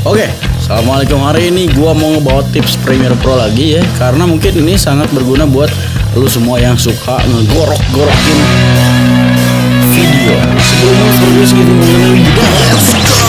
Oke, assalamualaikum. Hari ini gua mau ngebawa tips Premiere Pro lagi ya, karena mungkin ini sangat berguna buat lu semua yang suka ngegorok-gorokin video. Sebelumnya seperti segitu mengenai video, let's go.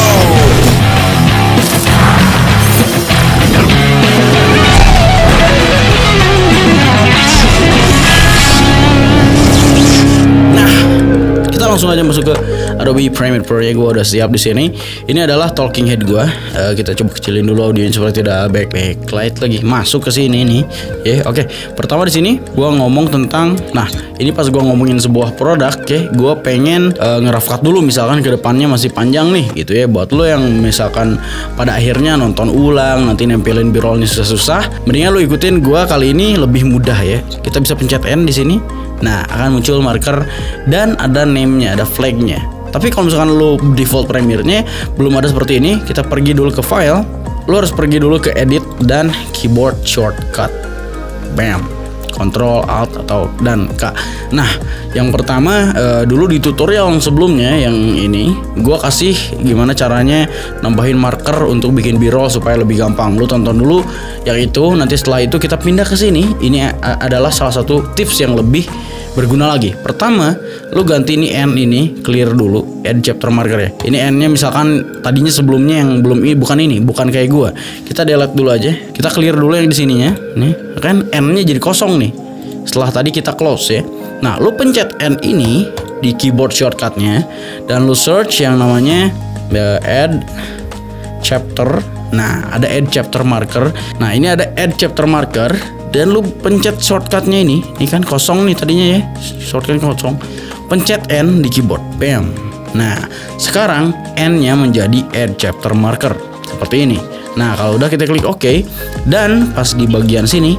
Langsung aja masuk ke Adobe Premiere Pro ya, gue udah siap di sini. Ini adalah talking head gue. Kita coba kecilin dulu audionya supaya tidak backlight lagi. Masuk ke sini nih. Ya, oke. Pertama di sini gue ngomong tentang, nah ini pas gue ngomongin sebuah produk ya, gue pengen ngerafkat dulu misalkan ke depannya masih panjang nih gitu ya. Buat lo yang misalkan pada akhirnya nonton ulang nanti nempelin b-rollnya susah-susah, mendingan lo ikutin gue kali ini lebih mudah ya. Kita bisa pencet N di sini. Nah, akan muncul marker dan ada name-nya, ada flag-nya. Tapi kalau misalkan lo default Premiere-nya belum ada seperti ini, kita pergi dulu ke file. Lo harus pergi dulu ke edit dan keyboard shortcut. Bam. Control Alt atau dan K. Nah, yang pertama dulu di tutorial yang sebelumnya yang ini gua kasih gimana caranya nambahin marker untuk bikin b-roll supaya lebih gampang. Lu tonton dulu yang itu, nanti setelah itu kita pindah ke sini. Ini adalah salah satu tips yang lebih berguna lagi. Pertama, lu ganti ini N ini, clear dulu, add chapter marker ya. Ini N-nya misalkan tadinya sebelumnya yang belum ini, bukan kayak gua. Kita delete dulu aja. Kita clear dulu yang di sininya. Nih, kan N-nya jadi kosong nih. Setelah tadi kita close ya. Nah, lu pencet N ini di keyboard shortcutnya dan lu search yang namanya add chapter. Nah, ada add chapter marker. Nah, ini ada add chapter marker. Dan lu pencet shortcutnya ini kan kosong nih tadinya ya, shortcutnya kosong. Pencet N di keyboard, bam. Nah, sekarang N-nya menjadi add chapter marker seperti ini. Nah, kalau udah kita klik OK, dan pas di bagian sini,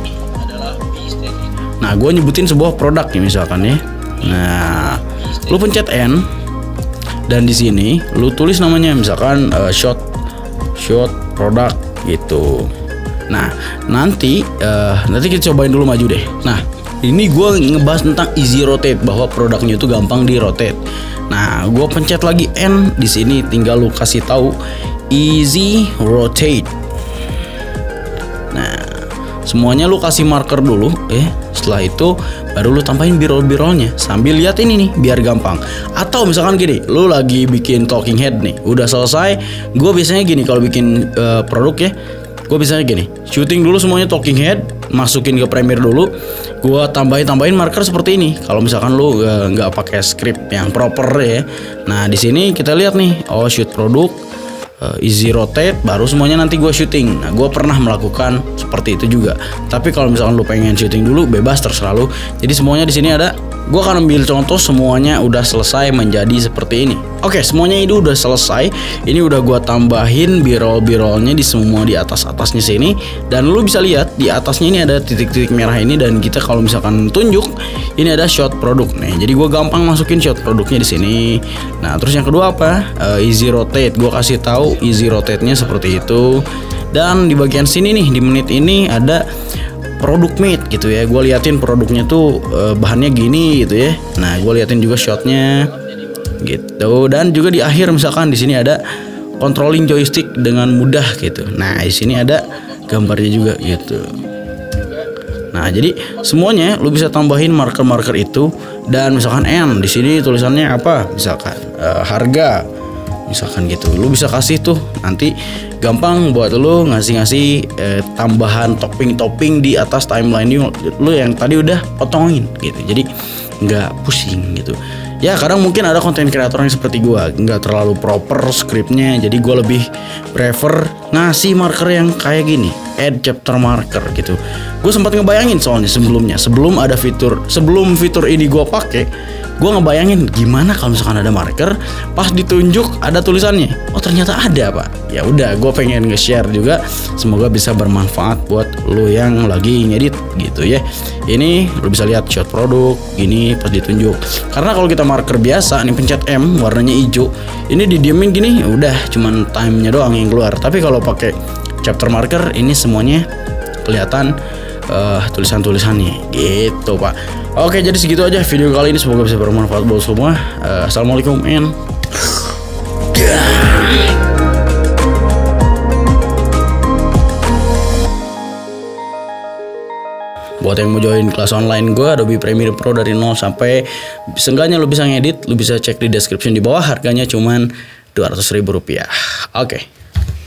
nah gue nyebutin sebuah produk ya misalkan ya. Nah, lu pencet N, dan di sini lu tulis namanya misalkan shot produk gitu. Nah, nanti kita cobain dulu maju deh. Nah, ini gue ngebahas tentang easy rotate, bahwa produknya itu gampang di rotate. Nah, gue pencet lagi N di sini, tinggal lu kasih tahu easy rotate. Nah, semuanya lu kasih marker dulu ya. Setelah itu baru lu tambahin b-rollnya sambil lihat ini nih biar gampang. Atau misalkan gini, lu lagi bikin talking head nih, udah selesai. Gue biasanya gini kalau bikin produk ya. Gue biasanya gini, shooting dulu semuanya talking head, masukin ke Premiere dulu, gue tambahin marker seperti ini. Kalau misalkan lu nggak pakai script yang proper ya, nah di sini kita lihat nih, oh shoot produk, easy rotate, baru semuanya nanti gue shooting. Nah, gue pernah melakukan seperti itu juga. Tapi kalau misalkan lu pengen shooting dulu, bebas terserah lu. Jadi semuanya di sini ada. Gue akan ambil contoh semuanya udah selesai menjadi seperti ini. Oke, semuanya itu udah selesai. Ini udah gue tambahin b-rollnya di semua di atasnya sini. Dan lu bisa lihat di atasnya ini ada titik-titik merah ini. Dan kita kalau misalkan tunjuk, ini ada shot produk nih. Jadi gue gampang masukin shot produknya di sini. Nah, terus yang kedua apa? Easy rotate. Gue kasih tahu easy rotate-nya seperti itu. Dan di bagian sini nih, di menit ini ada produk mate gitu ya. Gue liatin produknya tuh bahannya gini gitu ya. Nah, gue liatin juga shotnya gitu. Dan juga di akhir misalkan di sini ada controlling joystick dengan mudah gitu. Nah, di sini ada gambarnya juga gitu. Nah, jadi semuanya lu bisa tambahin marker-marker itu. Dan misalkan N di sini tulisannya apa? Misalkan harga, misalkan gitu. Lu bisa kasih tuh, nanti gampang buat lu ngasih tambahan topping di atas timeline lu yang tadi udah potongin gitu. Jadi nggak pusing gitu. Ya, kadang mungkin ada konten kreator yang seperti gua nggak terlalu proper scriptnya, jadi gua lebih prefer ngasih marker yang kayak gini, add chapter marker gitu. Gue sempat ngebayangin soalnya sebelum fitur ini gua pakai, gue ngebayangin gimana kalau misalkan ada marker, pas ditunjuk ada tulisannya. Oh, ternyata ada, Pak. Ya udah, gue pengen nge-share juga, semoga bisa bermanfaat buat lo yang lagi ngedit gitu ya. Ini lo bisa lihat shot produk ini pas ditunjuk. Karena kalau kita marker biasa nih, pencet M warnanya hijau, ini didiemin gini, udah cuman time-nya doang yang keluar. Tapi kalau pakai chapter marker, ini semuanya kelihatan tulisan-tulisannya gitu, Pak. Oke, jadi segitu aja video kali ini, semoga bisa bermanfaat buat semua. Assalamualaikum and Buat yang mau join kelas online gue Adobe Premiere Pro dari 0 sampai seenggaknya lu bisa ngedit, lu bisa cek di description di bawah, harganya cuman Rp200.000. Oke.